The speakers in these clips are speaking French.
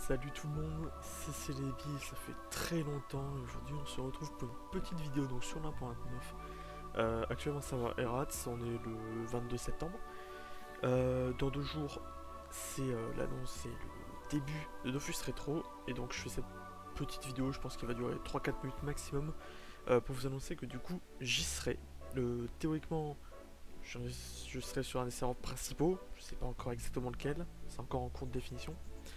Salut tout le monde, c'est Célébi, ça fait très longtemps et aujourd'hui on se retrouve pour une petite vidéo donc sur l'1.29. Actuellement ça va Erats, on est le 22 septembre. Dans 2 jours c'est l'annonce, c'est le début de Dofus Rétro et donc je fais cette petite vidéo, je pense qu'elle va durer 3-4 minutes maximum pour vous annoncer que du coup j'y serai. Théoriquement je serai sur un des serveurs principaux, je sais pas encore exactement lequel, c'est encore en cours de définition.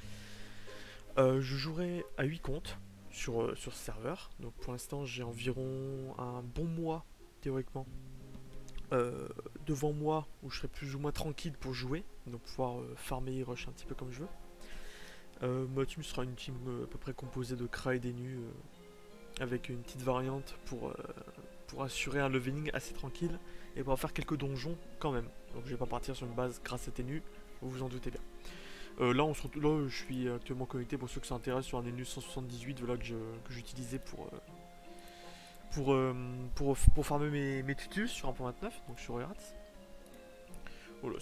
Je jouerai à 8 comptes sur ce serveur. Donc pour l'instant j'ai environ un bon mois théoriquement devant moi où je serai plus ou moins tranquille pour jouer. Donc pouvoir farmer et rush un petit peu comme je veux. Ma team sera une team à peu près composée de Kra et d'Enu avec une petite variante pour assurer un leveling assez tranquille et pour faire quelques donjons quand même. Donc je vais pas partir sur une base grâce à Tenu, vous vous en doutez bien. Là, je suis actuellement connecté pour ceux que ça intéresse sur un Enus 178 voilà, que j'utilisais pour farmer mes tutus sur 1.29, donc sur Erats. Voilà,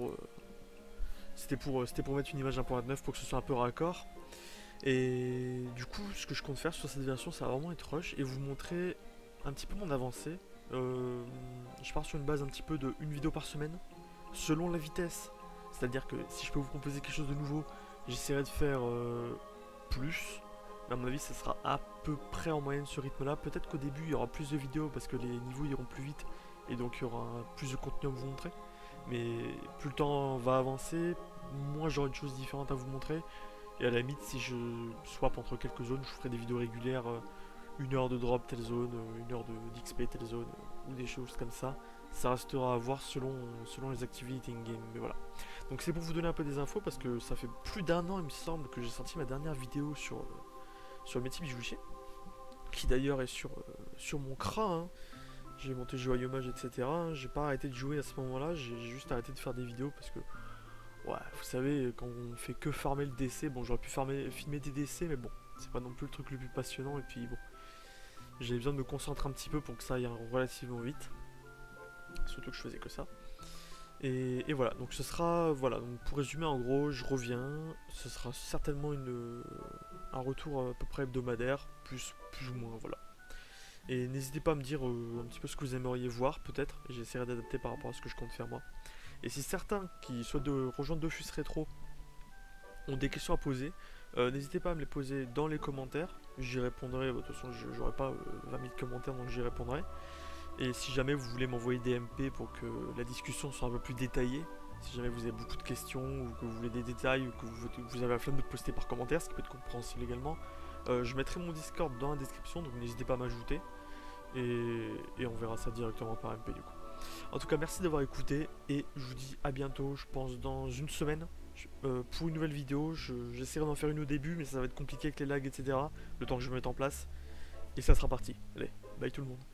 c'était pour mettre une image 1.29 pour que ce soit un peu raccord. Et du coup, ce que je compte faire sur cette version, ça va vraiment être rush et vous montrer un petit peu mon avancée. Je pars sur une base un petit peu de une vidéo par semaine, selon la vitesse. C'est-à-dire que si je peux vous proposer quelque chose de nouveau, j'essaierai de faire plus. Mais à mon avis, ça sera à peu près en moyenne ce rythme-là. Peut-être qu'au début, il y aura plus de vidéos parce que les niveaux iront plus vite. Et donc, il y aura plus de contenu à vous montrer. Mais plus le temps va avancer, moins j'aurai de choses différentes à vous montrer. Et à la limite, si je swap entre quelques zones, je ferai des vidéos régulières. 1 heure de drop telle zone, 1 heure d'XP telle zone, ou des choses comme ça. Ça restera à voir selon les activités in-game, mais voilà. Donc c'est pour vous donner un peu des infos parce que ça fait plus d'1 an il me semble que j'ai sorti ma dernière vidéo sur le métier bijoutier, qui d'ailleurs est sur mon Kra, hein. J'ai monté Joyeux Mage, etc. J'ai pas arrêté de jouer à ce moment-là, j'ai juste arrêté de faire des vidéos parce que, ouais, vous savez, quand on fait que farmer le DC, bon j'aurais pu filmer des DC, mais bon, c'est pas non plus le truc le plus passionnant, et puis bon, j'ai besoin de me concentrer un petit peu pour que ça aille relativement vite. Surtout que je faisais que ça. Et voilà, donc ce sera, voilà, donc pour résumer en gros, je reviens, ce sera certainement un retour à peu près hebdomadaire, plus ou moins, voilà. Et n'hésitez pas à me dire un petit peu ce que vous aimeriez voir, peut-être, et j'essaierai d'adapter par rapport à ce que je compte faire moi. Et si certains qui souhaitent rejoindre Dofus Rétro ont des questions à poser, n'hésitez pas à me les poser dans les commentaires, j'y répondrai, de toute façon j'aurai pas 20 000 commentaires donc j'y répondrai. Et si jamais vous voulez m'envoyer des MP pour que la discussion soit un peu plus détaillée, si jamais vous avez beaucoup de questions ou que vous voulez des détails ou que vous avez la flemme de poster par commentaire, ce qui peut être compréhensible également, je mettrai mon Discord dans la description, donc n'hésitez pas à m'ajouter et on verra ça directement par MP du coup. En tout cas, merci d'avoir écouté et je vous dis à bientôt, je pense dans une semaine pour une nouvelle vidéo. J'essaierai d'en faire une au début, mais ça va être compliqué avec les lags, etc. Le temps que je me mette en place et ça sera parti. Allez, bye tout le monde.